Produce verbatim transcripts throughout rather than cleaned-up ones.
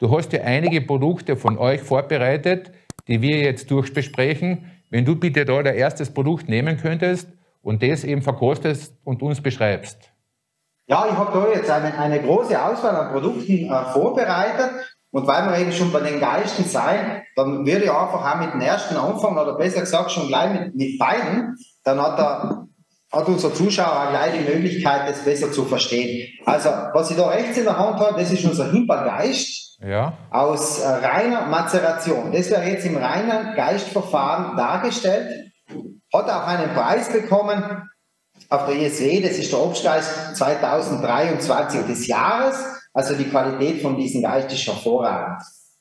Du hast ja einige Produkte von euch vorbereitet, die wir jetzt durchbesprechen. Wenn du bitte da dein erstes Produkt nehmen könntest und das eben verkostest und uns beschreibst. Ja, ich habe da jetzt eine, eine große Auswahl an Produkten äh, vorbereitet. Und weil wir eben schon bei den Geisten sein, dann würde ich einfach auch mit dem ersten anfangen, oder besser gesagt schon gleich mit, mit beiden. Dann hat, er, hat unser Zuschauer auch gleich die Möglichkeit, das besser zu verstehen. Also, was ich da rechts in der Hand habe, das ist unser Himbeergeist ja. aus äh, reiner Mazeration. Das wäre jetzt im reinen Geistverfahren dargestellt. Hat auch einen Preis bekommen auf der I S W, das ist der Obstgeist zweitausenddreiundzwanzig des Jahres. Also die Qualität von diesem Geist ist hervorragend.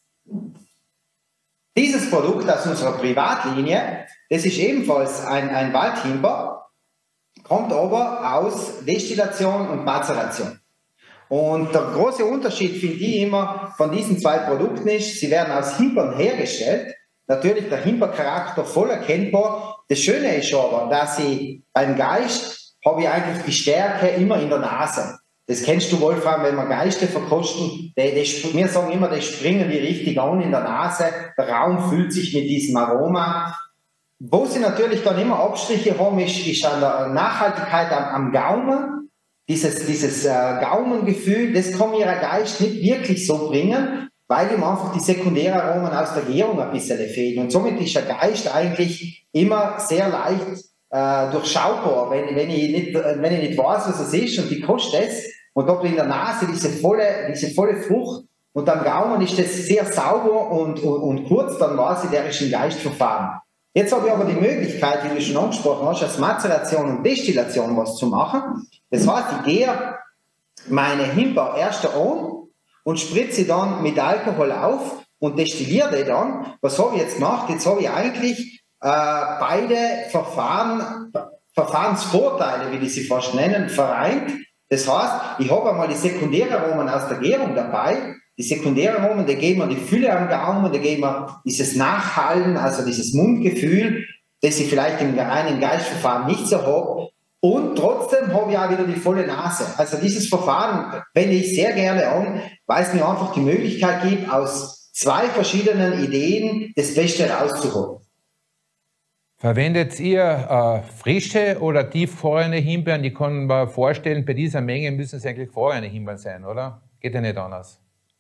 Dieses Produkt aus unserer Privatlinie, das ist ebenfalls ein, ein Waldhimbeer, kommt aber aus Destillation und Mazeration. Und der große Unterschied, finde ich immer, von diesen zwei Produkten ist, sie werden aus Himbeeren hergestellt. Natürlich der Himbeercharakter voll erkennbar. Das Schöne ist aber, dass ich beim Geist habe ich eigentlich die Stärke immer in der Nase. Das kennst du, Wolfram, wenn wir Geiste verkosten, die, die, wir sagen immer, die springen die richtig an in der Nase, der Raum füllt sich mit diesem Aroma. Wo sie natürlich dann immer Abstriche haben, ist, ist an der Nachhaltigkeit am, am Gaumen. Dieses, dieses äh, Gaumengefühl, das kann mir ein Geist nicht wirklich so bringen, weil ihm einfach die Sekundäraromen aus der Gärung ein bisschen fehlen. Und somit ist der Geist eigentlich immer sehr leicht äh, durchschaubar, wenn, wenn, ich nicht, wenn ich nicht weiß, was es ist und die kostet es. Und da in der Nase diese volle, diese volle Frucht und am Gaumen ist das sehr sauber und, und, und kurz, dann weiß ich, der ist im Geistverfahren. Jetzt habe ich aber die Möglichkeit, wie du schon angesprochen hast, als Mazeration und Destillation was zu machen. Das heißt, ich gehe meine Himbeer erst an und spritze sie dann mit Alkohol auf und destilliere die dann. Was habe ich jetzt gemacht? Jetzt habe ich eigentlich äh, beide Verfahren, Verfahrensvorteile, wie ich sie fast nennen, vereint. Das heißt, ich habe einmal die Sekundäraromen aus der Gärung dabei. Die Sekundäraromen, die geben mir die Fülle am Gaumen, die geben mir dieses Nachhallen, also dieses Mundgefühl, das ich vielleicht im reinen Geistverfahren nicht so habe. Und trotzdem habe ich auch wieder die volle Nase. Also dieses Verfahren wende ich sehr gerne an, weil es mir einfach die Möglichkeit gibt, aus zwei verschiedenen Ideen das Beste rauszuholen. Verwendet ihr äh, frische oder tiefgefrorene Himbeeren? Die kann man vorstellen, bei dieser Menge müssen es eigentlich gefrorene Himbeeren sein, oder? Geht ja nicht anders.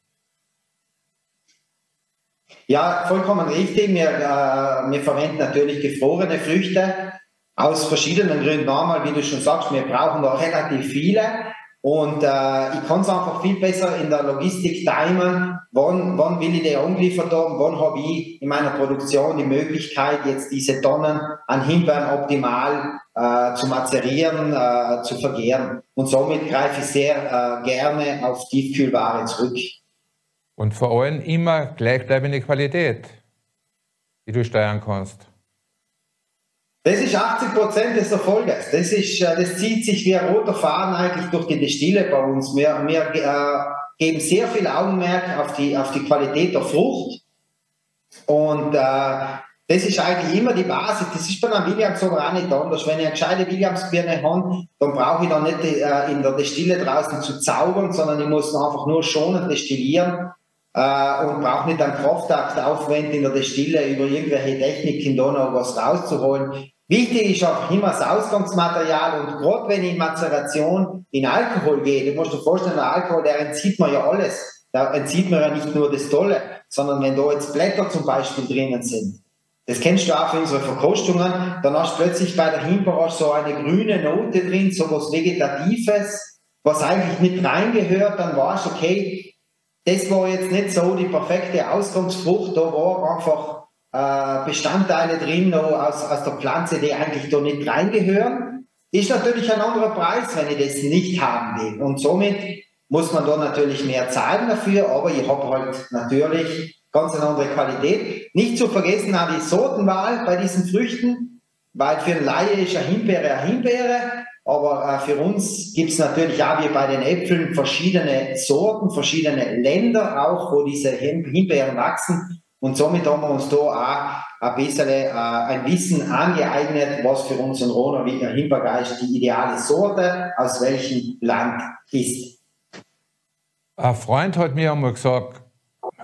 Ja, vollkommen richtig. Wir, äh, wir verwenden natürlich gefrorene Früchte aus verschiedenen Gründen. Einmal, wie du schon sagst, wir brauchen da relativ viele. Und äh, ich kann es einfach viel besser in der Logistik timen, wann, wann will ich die angeliefert haben, wann habe ich in meiner Produktion die Möglichkeit, jetzt diese Tonnen an Himbeeren optimal äh, zu mazerieren, äh, zu vergären. Und somit greife ich sehr äh, gerne auf Tiefkühlware zurück. Und vor allem immer gleichbleibende Qualität, die du steuern kannst. Das ist achtzig Prozent des Erfolges. Das, ist, das zieht sich wie ein roter Faden eigentlich durch die Destille bei uns. Wir, wir äh, geben sehr viel Augenmerk auf die, auf die Qualität der Frucht. Und äh, das ist eigentlich immer die Basis. Das ist bei einem Williams aber auch nicht anders. Wenn ich eine gescheite Williams-Birne habe, dann brauche ich dann nicht äh, in der Destille draußen zu zaubern, sondern ich muss einfach nur schonend destillieren. Uh, und braucht nicht einen Kraftakt aufwenden in der Destille, über irgendwelche Techniken da noch was rauszuholen. Wichtig ist auch immer das Ausgangsmaterial und gerade wenn ich in Mazeration in Alkohol gehe, du musst dir vorstellen, der Alkohol, der entzieht mir ja alles. Da entzieht mir ja nicht nur das Tolle, sondern wenn da jetzt Blätter zum Beispiel drinnen sind, das kennst du auch für unsere Verkostungen, dann hast du plötzlich bei der Himbeere so eine grüne Note drin, so was Vegetatives, was eigentlich nicht reingehört, dann weißt du, okay, das war jetzt nicht so die perfekte Ausgangsfrucht, da war einfach äh, Bestandteile drin noch aus, aus der Pflanze, die eigentlich da nicht reingehören. Ist natürlich ein anderer Preis, wenn ich das nicht haben will. Und somit muss man da natürlich mehr zahlen dafür, aber ich habe halt natürlich ganz eine andere Qualität. Nicht zu vergessen auch die Sortenwahl bei diesen Früchten, weil für einen Laie ist eine Himbeere eine Himbeere. Aber äh, für uns gibt es natürlich auch wie bei den Äpfeln verschiedene Sorten, verschiedene Länder auch, wo diese Him Himbeeren wachsen. Und somit haben wir uns da auch ein bisschen äh, ein Wissen angeeignet, was für unseren Rohner Himbeergeist die ideale Sorte aus welchem Land ist. Ein Freund hat mir einmal gesagt,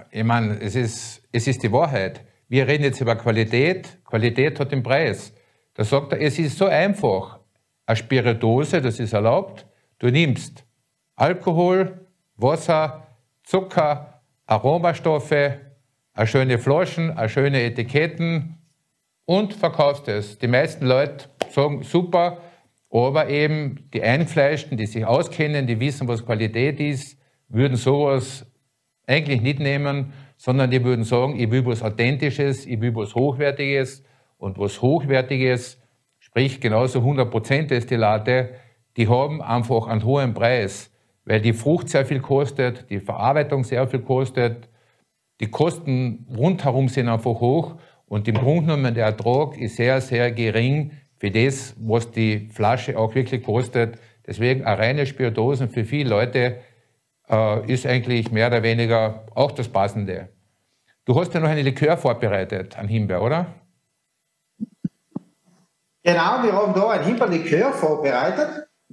ich meine, es ist, es ist die Wahrheit. Wir reden jetzt über Qualität. Qualität hat den Preis. Da sagt er, es ist so einfach. Eine Spirituose, das ist erlaubt. Du nimmst Alkohol, Wasser, Zucker, Aromastoffe, eine schöne Flaschen, eine schöne Etiketten und verkaufst es. Die meisten Leute sagen, super, aber eben die Eingefleischten, die sich auskennen, die wissen, was Qualität ist, würden sowas eigentlich nicht nehmen, sondern die würden sagen, ich will was Authentisches, ich will was Hochwertiges. Und was Hochwertiges, sprich genauso hundert Prozent Destillate, die haben einfach einen hohen Preis, weil die Frucht sehr viel kostet, die Verarbeitung sehr viel kostet, die Kosten rundherum sind einfach hoch und im Grunde genommen der Ertrag ist sehr, sehr gering für das, was die Flasche auch wirklich kostet. Deswegen eine reine Spirituosen für viele Leute äh, ist eigentlich mehr oder weniger auch das Passende. Du hast ja noch einen Likör vorbereitet, einen Himbeer, oder? Genau, wir haben da einen Himbeerlikör vorbereitet.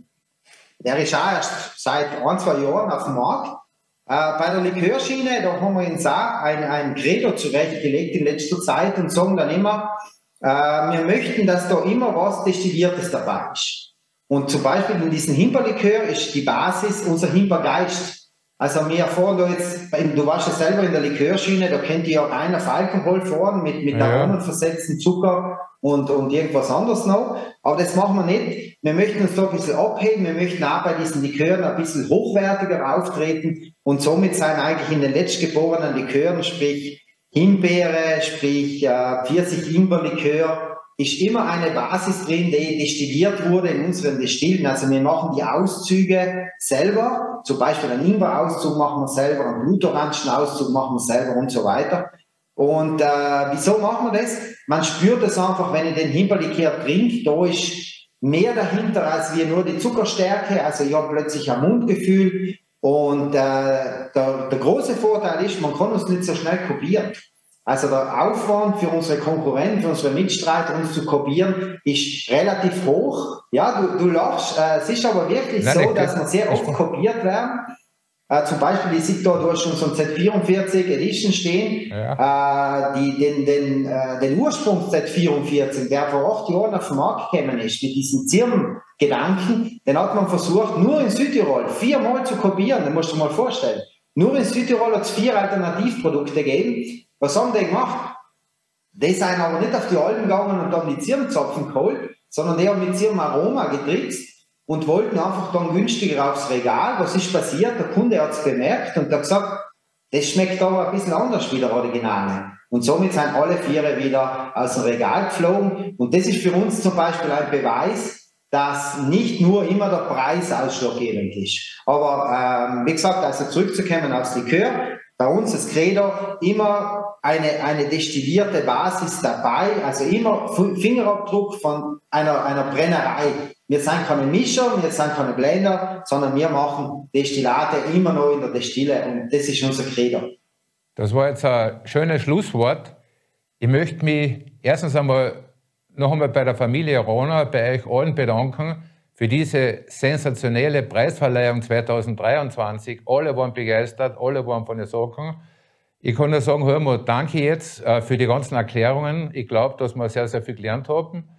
Der ist auch erst seit ein, zwei Jahren auf dem Markt. Äh, bei der Likörschiene, da haben wir uns auch ein, ein Credo zurechtgelegt in letzter Zeit und sagen dann immer, äh, wir möchten, dass da immer was Destilliertes dabei ist. Und zum Beispiel in diesem Himbeerlikör ist die Basis unser Himbeergeist. Also wir fahren da jetzt, du warst ja selber in der Likörschiene, da kennt ihr ja rein auf Alkohol fahren mit, mit ja. aromenversetzten Zucker und, und irgendwas anderes noch. Aber das machen wir nicht. Wir möchten uns da ein bisschen abheben, wir möchten auch bei diesen Likören ein bisschen hochwertiger auftreten und somit sind eigentlich in den letztgeborenen Likören, sprich Himbeere, sprich äh, Pfirsich-Himbeerlikör, ist immer eine Basis drin, die destilliert wurde in unseren Destillen. Also wir machen die Auszüge selber, zum Beispiel einen Himbeerauszug machen wir selber, einen Blutorangenauszug machen wir selber und so weiter. Und äh, wieso machen wir das? Man spürt es einfach, wenn ich den Himbeerlikör trinke, da ist mehr dahinter als wir nur die Zuckerstärke, also ich habe plötzlich ein Mundgefühl und äh, der, der große Vorteil ist, man kann uns nicht so schnell kopieren. Also der Aufwand für unsere Konkurrenten, für unsere Mitstreiter, uns zu kopieren, ist relativ hoch. Ja, du, du lachst. Äh, es ist aber wirklich Nein, so, dass wir sehr oft kopiert werden. Äh, zum Beispiel, ich sehe da, du hast schon so ein Z vierundvierzig Edition stehen. Ja. Äh, die, den, den, äh, den Ursprung Z vierundvierzig, der vor acht Jahren auf den Markt gekommen ist, mit diesen Zirbengedanken, den hat man versucht, nur in Südtirol viermal zu kopieren. Das musst du dir mal vorstellen. Nur in Südtirol hat es vier Alternativprodukte gegeben. Was haben die gemacht? Die sind aber nicht auf die Alpen gegangen und haben die Zirnzapfen geholt, sondern die haben mit Zirnaroma getrickst und wollten einfach dann günstiger aufs Regal. Was ist passiert? Der Kunde hat es bemerkt und hat gesagt, das schmeckt aber ein bisschen anders wie der Originale. Und somit sind alle Viere wieder aus dem Regal geflogen. Und das ist für uns zum Beispiel ein Beweis, dass nicht nur immer der Preis ausschlaggebend ist. Aber ähm, wie gesagt, also zurückzukommen aufs Likör, bei uns das Credo, immer eine, eine destillierte Basis dabei, also immer Fingerabdruck von einer, einer Brennerei. Wir sind keine Mischer, wir sind keine Blender, sondern wir machen Destillate immer noch in der Destille und das ist unser Credo. Das war jetzt ein schönes Schlusswort. Ich möchte mich erstens einmal noch einmal bei der Familie Rohner, bei euch allen bedanken für diese sensationelle Preisverleihung zweitausenddreiundzwanzig. Alle waren begeistert, alle waren von den Sachen. Ich kann nur sagen, Helmut, danke jetzt äh, für die ganzen Erklärungen. Ich glaube, dass wir sehr, sehr viel gelernt haben.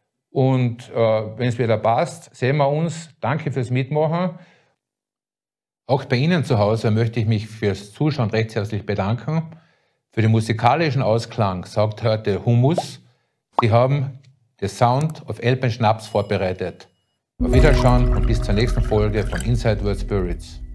Und äh, wenn es wieder passt, sehen wir uns. Danke fürs Mitmachen. Auch bei Ihnen zu Hause möchte ich mich fürs Zuschauen recht herzlich bedanken. Für den musikalischen Ausklang sagt heute Hummus. Sie haben The Sound of Elben Schnaps vorbereitet. Auf Wiederschauen und bis zur nächsten Folge von Inside World Spirits.